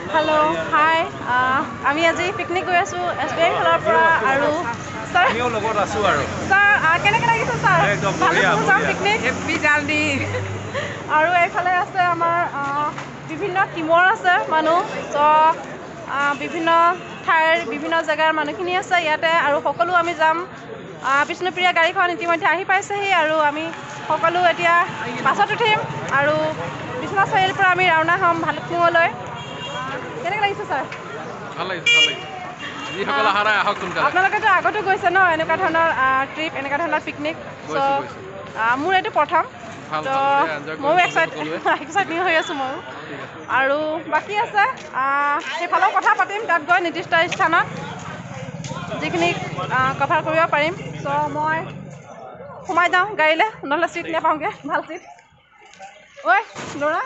Hello, hi. আমি আজি picnic গৈ আছো SBI ফালৰ পৰা আৰু স্যাৰ আমিও লগত আছো আৰু স্যাৰ কেনেকৈ লাগিছে স্যাৰ একদম বঢ়িয়া পিকনিক হেপি জাৰ্নি আৰু এইফালে আছে আমাৰ বিভিন্ন টিমৰ আছে মানুহ তো বিভিন্ন ঠাইৰ বিভিন্ন জেগাৰ মানুহখিনি আছে ইয়াতে আৰু সকলো আমি যাম বিষ্ণুপ্ৰিয়া গাড়ীখন ইতিমধ্যে আহি পাইছেহি আৰু আমি সকলো এতিয়া বাছত উঠিম আৰু বিশ্বনাথ চাৰিআলিৰ পৰা আমি ৰাওনা হ'ম ভালুকপুঙলৈ কেনেকৈ লাগিছে ছাৰ ভাল লাগিছে যিসকল অহা নাই আহক সোনকালে আপোনালোকেতো আগতো গৈছে ন এনেকুৱা ধৰণৰ ট্ৰিপ এনেকুৱা ধৰণৰ পিকনিক মোৰ এইটো প্ৰথম তো ময়ো এক্সাইটিং হৈ আছোঁ ময়ো আৰু বাকী আছে সেইফালেও কথা পাতিম তাত গৈ নিৰ্দিষ্ট স্থানত যিখিনি কভাৰ কৰিব পাৰিম চ' মই সোমাই যাওঁ গাড়ীলৈ নহ'লে চিট নাপাওঁগৈ ভাল চিট ঐ ল'ৰা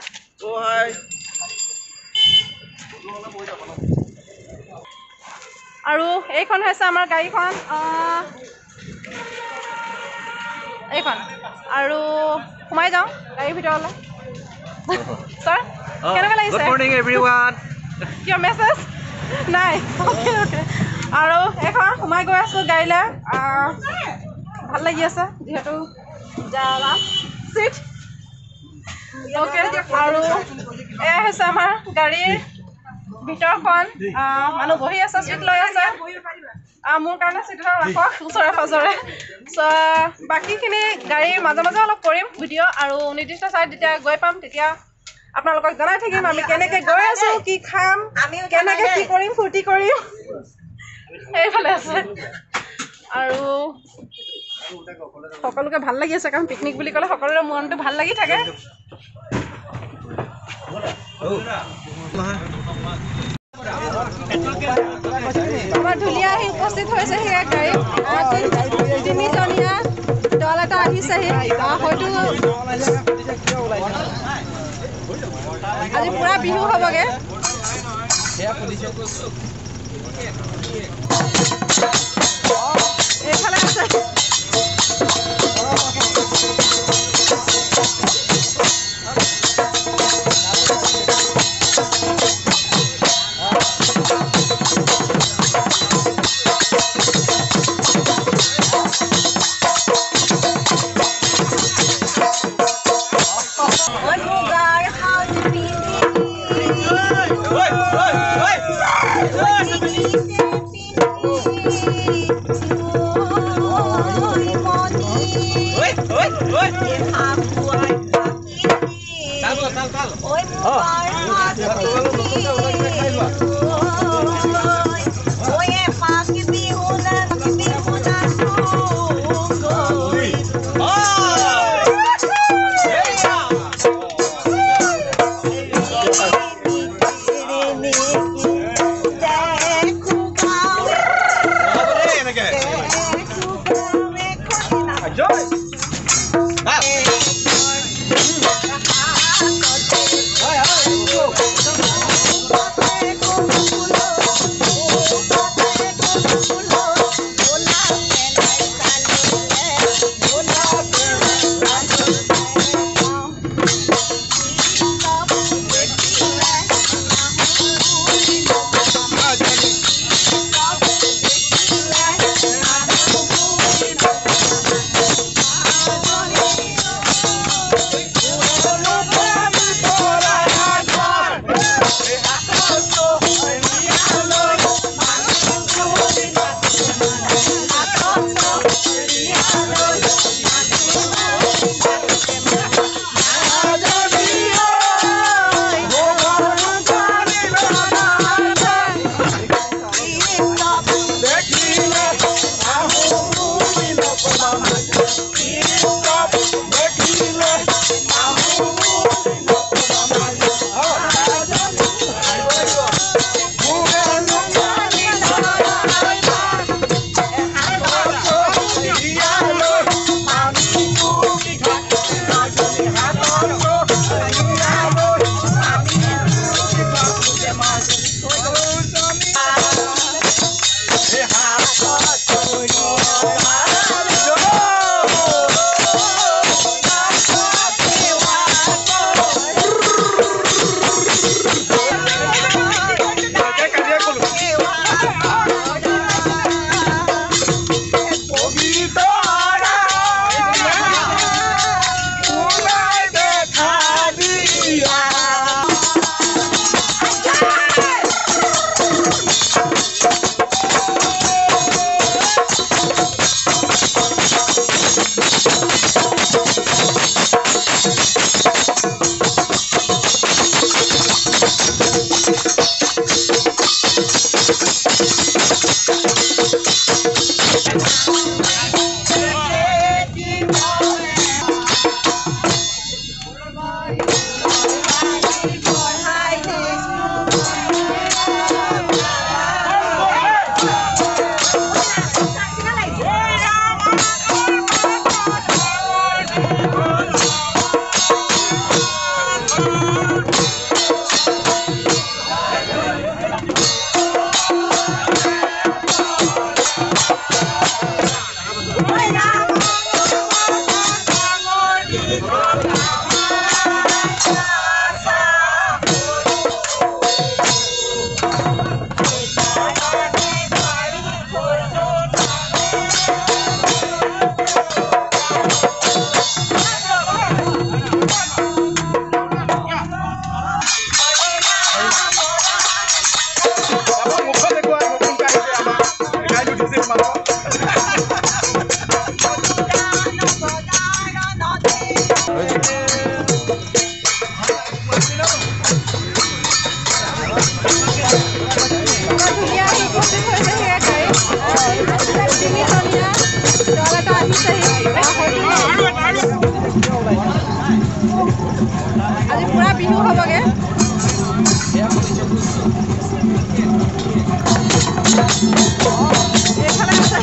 আৰু এইখন হৈছে আমাৰ গাড়ীখন এইখন আৰু সোমাই যাওঁ গাড়ীৰ ভিতৰলৈ ছাৰ কেনেকৈ লাগিছে গুড মৰ্ণিং এভৰিৱান কিয় মেছেজ নাই অ'কে আৰু এইখন সোমাই গৈ আছোঁ গাড়ীলৈ ভাল লাগি আছে যিহেতু চিট অ'কে আৰু এয়া হৈছে আমাৰ গাড়ীৰ ভিতৰখন মানুহ বহি আছে চিট লৈ আছে মোৰ কাৰণে চিট এটা ৰাখক ওচৰে পাঁজৰে চ' বাকীখিনি গাড়ীৰ মাজে মাজে অলপ কৰিম ভিডিঅ' আৰু নিৰ্দিষ্ট ঠাইত যেতিয়া গৈ পাম তেতিয়া আপোনালোকক জনাই থাকিম আমি কেনেকৈ গৈ আছোঁ কি খাম কেনেকৈ কি কৰিম ফূৰ্তি কৰিম সেইফালে আছে আৰু সকলোকে ভাল লাগি আছে কাৰণ পিকনিক বুলি ক'লে সকলোৰে মনটো ভাল লাগি থাকে আমাৰ ঢুলীয়া আহি উপস্থিত হৈছে সেয়া গাড়ীত তিনিজনীয়া দল এটা আহিছেহি হয়তো আজি পুৰা বিহু হ'বগৈ এইফালে আছে ধুনীয়া উপস্থিত হৈছে সেয়া গাড়ী তিনিখনীয়া দল এটা আহিছেহি আজি পুৰা বিহু হ'বগে এইফালে আছে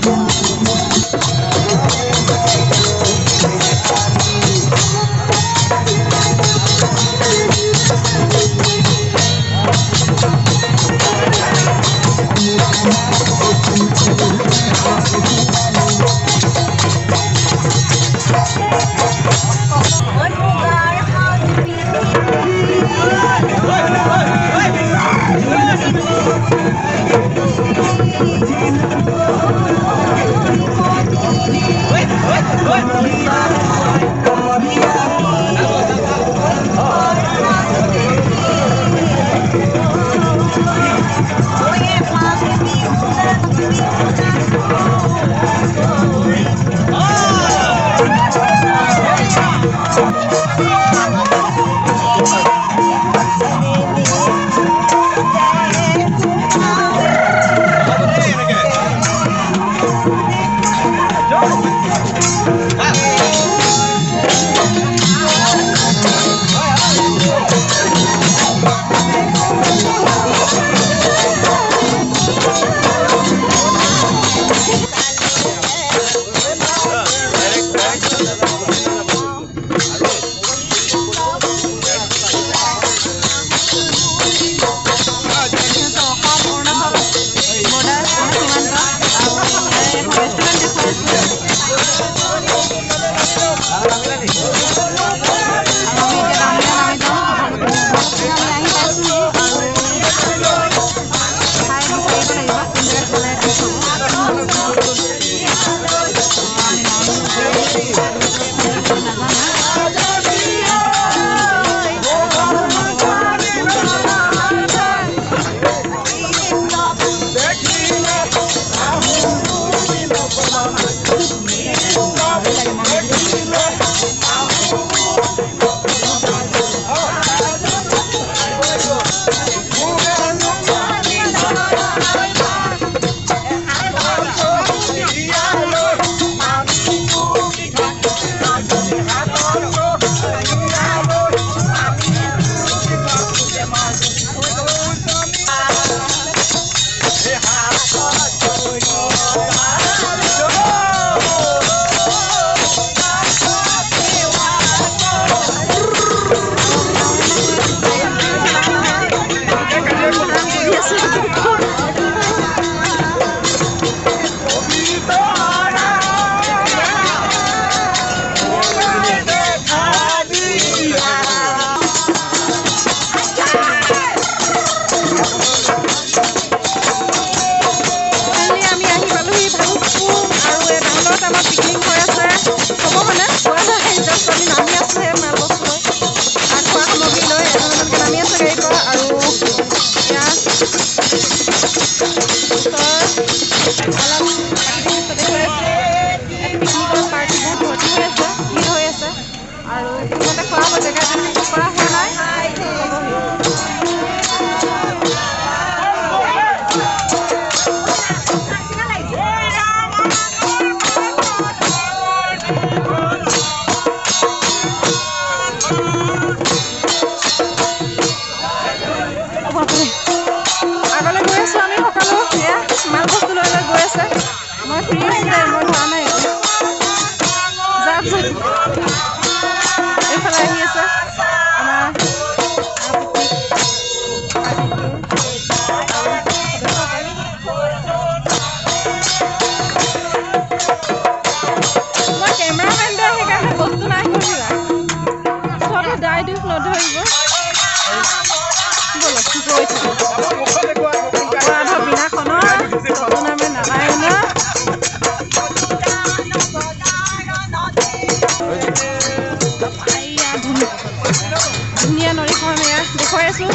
ধুনীয়া নদীখন এয়া দেখুৱাই আছোঁ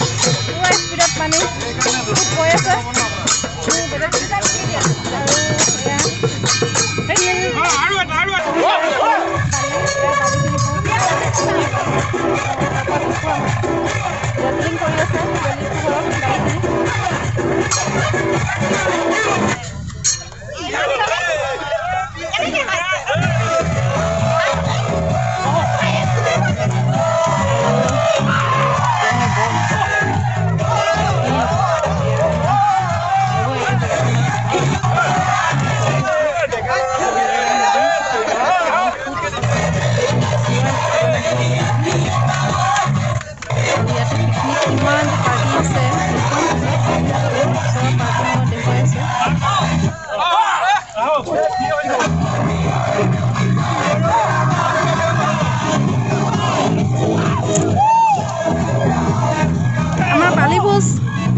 পুৰা স্পীডত পানী গৈ আছে ৰেপলিং কৰি আছে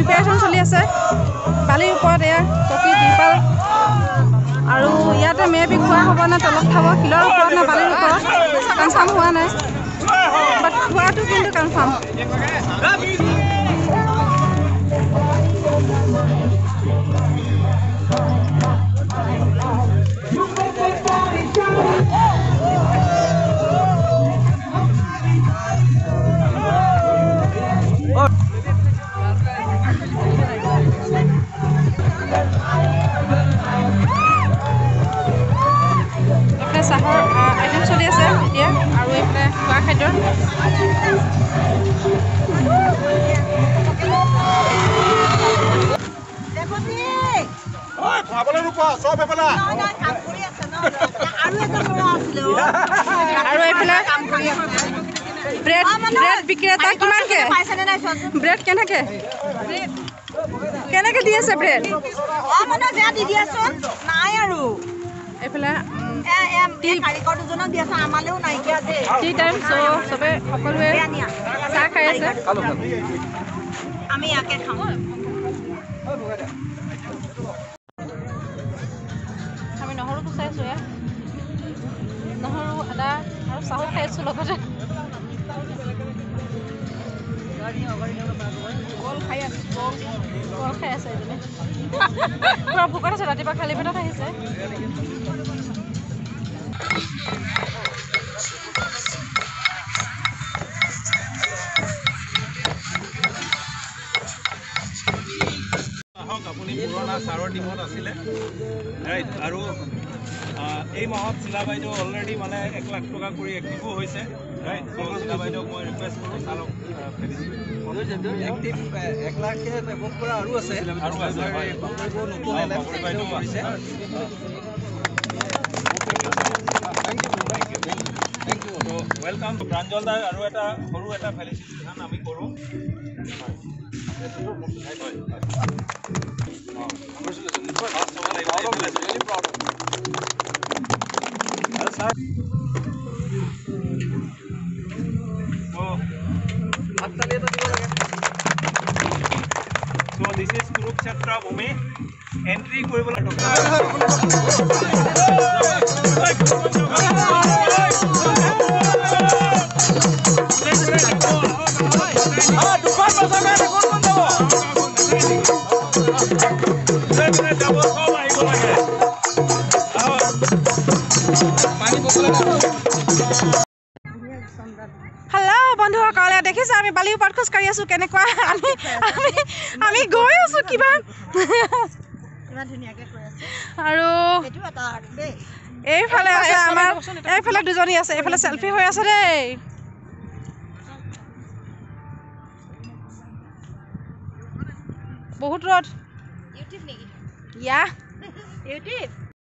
প্ৰিপেৰেশ্যন চলি আছে বালিৰ ওপৰত এয়া চকী তিৰপাল আৰু ইয়াতে মেবি খোৱা হ'ব নে তলত খাব শিলৰ ওপৰত নে বালিৰ ওপৰত কনফাৰ্ম হোৱা নাই বাট খোৱাটো কিন্তু কনফাৰ্ম চাহৰ আইটেম চলি আছে এতিয়া আৰু এইফালে খোৱা খাদ্যৰ আৰু এইফালে ব্ৰেড বিক্ৰেতা কিমানকে ব্ৰেড কেনেকে দি আছে ব্ৰেড এইফালে টি টাইম চবে সকলোৱে চাহ খাই আছে আমি ইয়াকে খাওঁ আমি নহৰু গুচাইছোঁ ইয়াত নহৰু আদা আৰু চাহো খাই আছোঁ লগতে কল খাই আছোঁ কল খাই আছে এজনী পুৰা ভোকত আছে ৰাতিপুৱা খালী পেটত আহিছে আপুনি পুৰণা ছাৰৰ টিমত আছিলে ৰাইট আৰু এই মাহত চিলা বাইদেউ অলৰেডি মানে 1 লাখ টকা কৰি এক্টিভো হৈছে ৰাইট চিলা বাইদেউক মই ৰিকুৱেষ্ট কৰোঁ ছাৰক এক্টিভ 1 লাখ এভভ কৰা আৰু আছে বাইদেউ কৰিছে ৱেলকাম প্ৰাঞ্জল দা আৰু এটা সৰু এটা ফেলিচিটেশ্যন আমি কৰোঁ So this is Kurukshetra Bhumi. Entry কৰিবলৈ হেল্ল' বন্ধুসকলে দেখিছে আমি বালিৰ ওপৰত খোজকাঢ়ি আছোঁ কেনেকুৱা আমি গৈ আছোঁ কিবা আৰু এইফালে আছে আমাৰ এইফালে দুজনী আছে এইফালে চেলফি হৈ আছে দেই বহুত ৰ'দ ইউটিউব নেকি ইয়া ইউটিউব